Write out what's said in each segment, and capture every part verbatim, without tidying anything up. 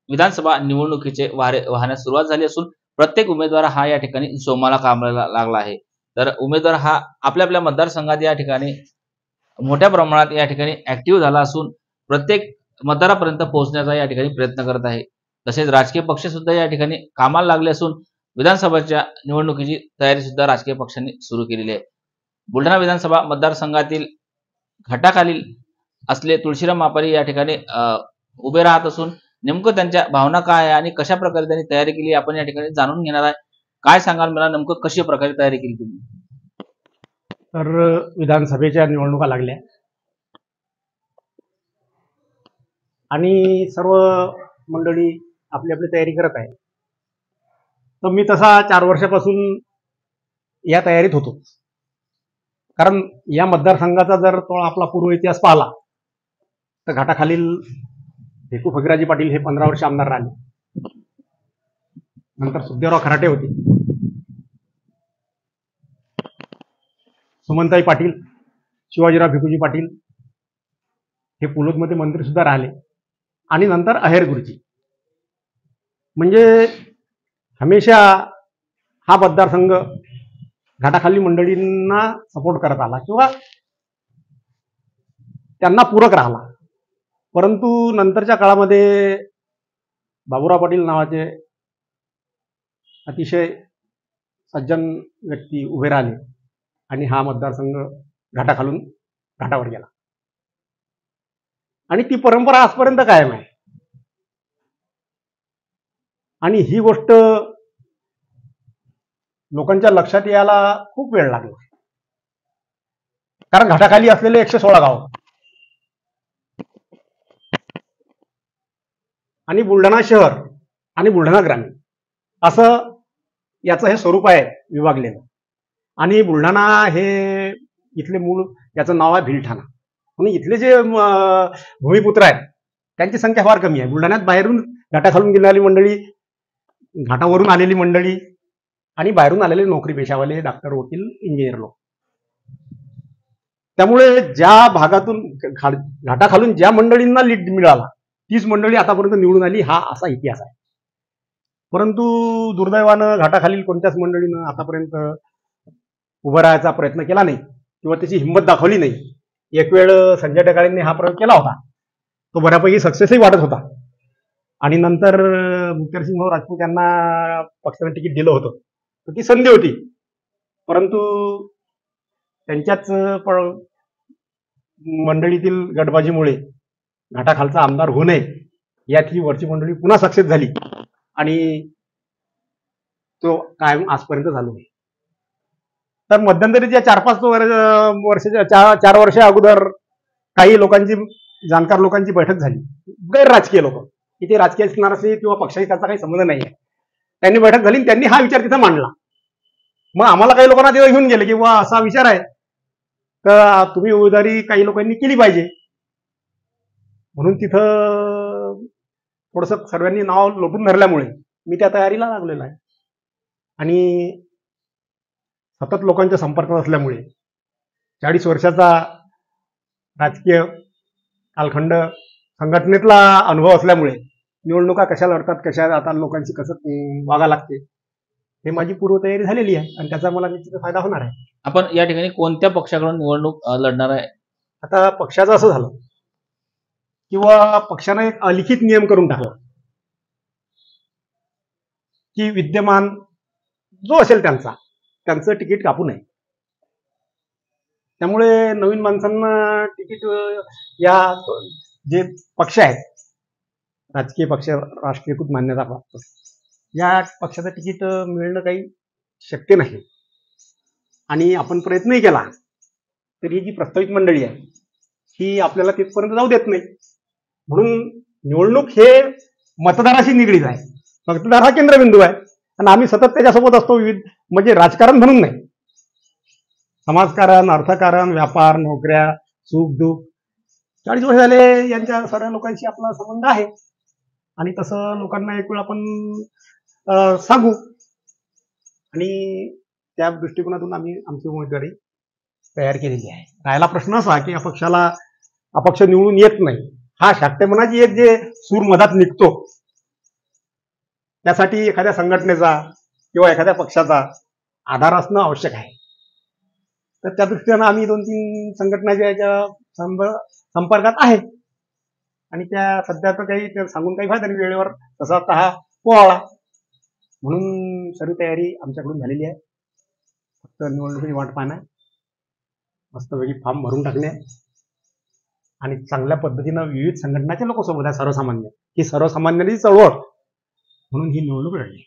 विधानसभा निवडणुकीचे वारे वाहण्यास सुरुवात झाली असून प्रत्येक उमेदवार हा या ठिकाणी जोमाला कामाला लागला आहे. तर उमेदवार हा आपल्या आपल्या मतदारसंघात या ठिकाणी मोठ्या प्रमाणात या ठिकाणी ऍक्टिव्ह झाला असून प्रत्येक मतदारापर्यंत पोहोचण्याचा या ठिकाणी प्रयत्न करत आहे. तसेच राजकीय पक्ष सुद्धा या ठिकाणी कामाला लागले असून विधानसभेच्या निवडणुकीची तयारी सुद्धा राजकीय पक्षांनी सुरू केलेली आहे. बुलढाणा विधानसभा मतदारसंघातील घाटाखालील असले तुळशीराम मापारी या ठिकाणी उभे राहत असून नेमकं त्यांच्या भावना काय आहे आणि कशा प्रकारे त्यांनी तयारी केली आपण या ठिकाणी जाणून घेणार आहे. काय सांगाल मला नेमकं कशा प्रकारे तयारी केली तुम्ही? तर विधानसभेच्या निवडणुका लागल्या आणि सर्व मंडळी आपली आपली तयारी करत आहे. तर मी तसा चार वर्षापासून या तयारीत होतो. कारण या मतदारसंघाचा जर तो आपला पूर्व इतिहास पाहिला तर घाटाखालील भिकू फकीराजी पाटील हे पंधरा वर्ष आमदार राहिले. नंतर सुखदेवराव खराटे होते, सुमनताई पाटील, शिवाजीराव भिकूजी पाटील हे पुलोदमध्ये मंत्री सुद्धा राहिले आणि नंतर अहेर गुरुजी. म्हणजे हमेशा हा मतदारसंघ घाटाखाली मंडळींना सपोर्ट करत आला किंवा त्यांना पूरक राहिला. परंतु नंतरच्या काळामध्ये बाबूराव पाटील नावाचे अतिशय सज्जन व्यक्ती उभे राहिले आणि हा मतदारसंघ घाटाखालून घाटावर गेला आणि ती परंपरा आजपर्यंत कायम आहे. आणि ही गोष्ट लोकांच्या लक्षात यायला खूप वेळ लागला. कारण घाटाखाली असलेले एकशे सोळा गाव आणि बुलढाणा शहर आणि बुलढाणा ग्रामीण असं याचं हे स्वरूप आहे विभागलेलं. आणि बुलढाणा हे इथले मूळ याचं नाव आहे भिलठाणा. म्हणून इथले जे भूमिपुत्र आहेत त्यांची संख्या फार कमी आहे. बुलढाण्यात बाहेरून घाटाखालून गेलेली मंडळी, घाटावरून आलेली मंडळी आणि बाहेरून आलेले नोकरी पेशावाले, डॉक्टर, वकील, इंजिनियर लोक. त्यामुळे ज्या भागातून घाटाखालून ज्या मंडळींना लीड मिळाला तीच मंडळी आतापर्यंत निवडून आली, हा असा इतिहास आहे. परंतु दुर्दैवानं घाटाखालील कोणत्याच मंडळीनं आतापर्यंत उभं राहायचा प्रयत्न केला नाही किंवा त्याची हिंमत दाखवली नाही. एक वेळ संजय ढगाळेंनी हा प्रयोग केला होता, तो बऱ्यापैकी सक्सेसही वाटत होता. आणि नंतर मुक्तेरसिंह राजपूत यांना पक्षाने तिकीट दिलं होतं, तर ती संधी होती. परंतु त्यांच्याच मंडळीतील गटबाजीमुळे घाटाखालचा आमदार होऊ नये यात ही वरची मंडळी पुन्हा सक्सेस झाली आणि तो कायम आजपर्यंत चालू आहे. तर मध्यंतरीच्या चार पाच वर्षाच्या चार चार वर्षा अगोदर काही लोकांची, जाणकार लोकांची बैठक झाली, गैर राजकीय लोक, इथे राजकीय असणार असे किंवा पक्षाशी त्याचा काही संबंध नाही आहे. त्यांनी बैठक झाली, त्यांनी हा विचार तिथं मांडला. मग आम्हाला काही लोकांना तिथं घेऊन गेले की वा असा विचार आहे तर तुम्ही उमेदवारी काही लोकांनी केली पाहिजे. म्हणून तिथं थोडंसं सर्वांनी नाव लोटून धरल्यामुळे मी त्या तयारीला लागलेला आहे. आणि सतत लोकांच्या संपर्कात असल्यामुळे चाळीस वर्षाचा राजकीय कालखंड, संघटनेतला अनुभव असल्यामुळे निवडणुका कशा लढतात, कशा आता लोकांची कसं वागा लागते हे माझी पूर्वतयारी झालेली आहे आणि त्याचा मला निश्चित फायदा होणार आहे. आपण या ठिकाणी कोणत्या पक्षाकडून निवडणूक लढणार आहे? आता पक्षाचं असं झालं किंवा पक्षाने एक अलिखित नियम करून टाकला की विद्यमान जो असेल त्यांचा त्यांचं तिकीट कापू नये. त्यामुळे नवीन माणसांना तिकीट या जे पक्ष आहेत, राजकीय पक्ष, राष्ट्रीयकृत मान्यता प्राप्त, या पक्षाचं तिकीट मिळणं काही शक्य नाही. आणि आपण प्रयत्नही केला तर ही जी प्रस्तावित मंडळी आहे ही आपल्याला तिथपर्यंत जाऊ देत नाही. म्हणून निवडणूक हे मतदाराशी निगडीत आहे. मतदार हा केंद्रबिंदू आहे आणि आम्ही सतत त्याच्यासोबत असतो. विविध म्हणजे राजकारण म्हणून नाही, समाजकारण, अर्थकारण, व्यापार, नोकऱ्या, सुख दुःख, चाळीस वर्ष झाले यांच्या सर्व लोकांशी आपला संबंध आहे आणि तसं लोकांना एक वेळ आपण सांगू आणि त्या दृष्टिकोनातून आम्ही आमची उमेदवारी तयार केलेली आहे. राहिला प्रश्न असा की अपक्षाला अपक्ष निवडून येत नाही, हा शाक्यपणाची एक जे सूर मधात निघतो त्यासाठी एखाद्या संघटनेचा किंवा एखाद्या पक्षाचा आधार असणं आवश्यक आहे. तर त्या दृष्टीनं आम्ही दोन तीन संघटनाच्या याच्या संप- संपर्कात आहे आणि त्या सध्या तर काही ते सांगून काही फायदा नाही. वेळेवर तसा आता हा पोवाळा म्हणून सर्व तयारी आमच्याकडून झालेली आहे. फक्त निवडणुकीची वाट पाहणं आहे, मस्तपैकी फॉर्म भरून टाकणे आणि चांगल्या पद्धतीनं विविध संघटनाचे लोक सोबत आहे. सर्वसामान्य ही सर्वसामान्यांची चळवळ म्हणून ही निवडणूक लढली.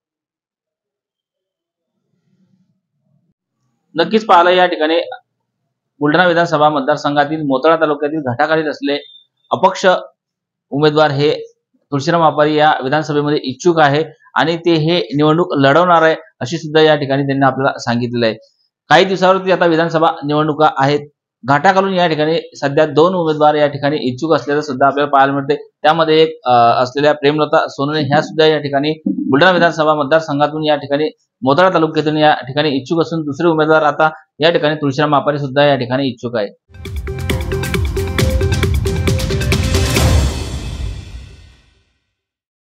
नक्कीच पाहिलं या ठिकाणी बुलढाणा विधानसभा मतदारसंघातील मोताळा तालुक्यातील घाटाखालीत असले अपक्ष उमेदवार हे तुळशीराम व्यापारी या विधानसभेमध्ये इच्छुक आहे आणि ते हे निवडणूक लढवणार आहे अशी सुद्धा या ठिकाणी त्यांनी आपल्याला सांगितलेलं आहे. काही दिवसावरती आता विधानसभा निवडणुका आहेत. घाटाखालून या ठिकाणी सध्या दोन उमेदवार या ठिकाणी इच्छुक असल्याचं सुद्धा आपल्याला पाहायला मिळते. त्यामध्ये एक अं, असलेल्या प्रेमलता सोनवणे ह्या सुद्धा या ठिकाणी बुलढाणा विधानसभा मतदारसंघातून या ठिकाणी मोताळा तालुक्यातून या ठिकाणी इच्छुक असून दुसरे उमेदवार आता या ठिकाणी तुळशीराम व्यापारी सुद्धा या ठिकाणी इच्छुक आहे.